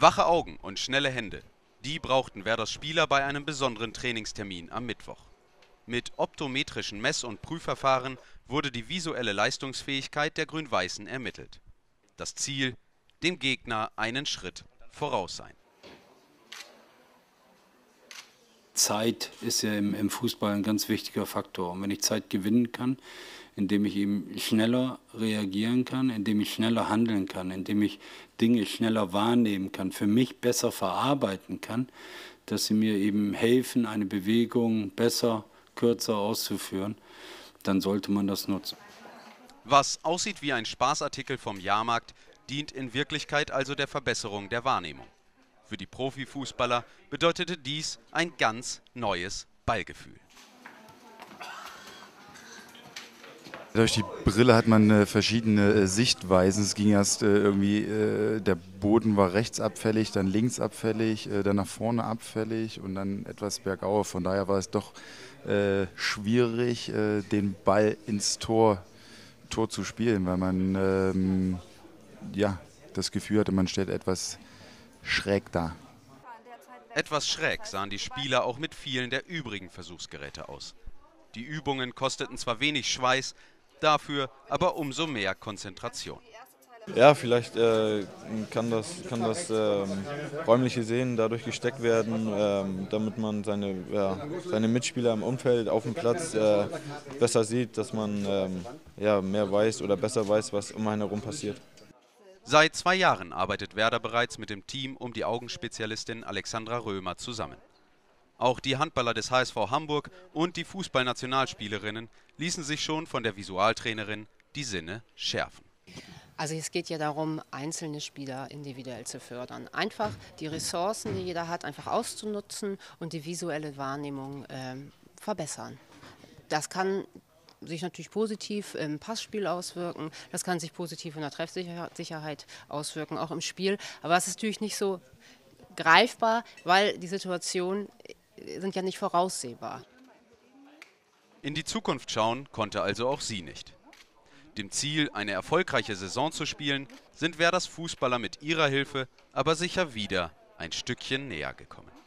Wache Augen und schnelle Hände, die brauchten Werders Spieler bei einem besonderen Trainingstermin am Mittwoch. Mit optometrischen Mess- und Prüfverfahren wurde die visuelle Leistungsfähigkeit der Grün-Weißen ermittelt. Das Ziel: dem Gegner einen Schritt voraus sein. Zeit ist ja im Fußball ein ganz wichtiger Faktor. Und wenn ich Zeit gewinnen kann, indem ich eben schneller reagieren kann, indem ich schneller handeln kann, indem ich Dinge schneller wahrnehmen kann, für mich besser verarbeiten kann, dass sie mir eben helfen, eine Bewegung besser, kürzer auszuführen, dann sollte man das nutzen. Was aussieht wie ein Spaßartikel vom Jahrmarkt, dient in Wirklichkeit also der Verbesserung der Wahrnehmung. Für die Profifußballer bedeutete dies ein ganz neues Ballgefühl. Durch die Brille hat man verschiedene Sichtweisen. Es ging erst der Boden war rechts abfällig, dann links abfällig, dann nach vorne abfällig und dann etwas bergauf. Von daher war es doch schwierig, den Ball ins Tor zu spielen, weil man das Gefühl hatte, man steht etwas schräg da. Etwas schräg sahen die Spieler auch mit vielen der übrigen Versuchsgeräte aus. Die Übungen kosteten zwar wenig Schweiß, dafür aber umso mehr Konzentration. Ja, vielleicht kann das räumliche Sehen dadurch gesteckt werden, damit man seine Mitspieler im Umfeld auf dem Platz besser sieht, dass man mehr weiß oder besser weiß, was um einen herum passiert. Seit 2 Jahren arbeitet Werder bereits mit dem Team um die Augenspezialistin Alexandra Römer zusammen. Auch die Handballer des HSV Hamburg und die Fußballnationalspielerinnen ließen sich schon von der Visualtrainerin die Sinne schärfen. Also es geht ja darum, einzelne Spieler individuell zu fördern. Einfach die Ressourcen, die jeder hat, einfach auszunutzen und die visuelle Wahrnehmung verbessern. Das kann sich natürlich positiv im Passspiel auswirken, das kann sich positiv in der Treffsicherheit auswirken, auch im Spiel. Aber es ist natürlich nicht so greifbar, weil die Situationen sind ja nicht voraussehbar. In die Zukunft schauen konnte also auch sie nicht. Dem Ziel, eine erfolgreiche Saison zu spielen, sind Werders Fußballer mit ihrer Hilfe aber sicher wieder ein Stückchen näher gekommen.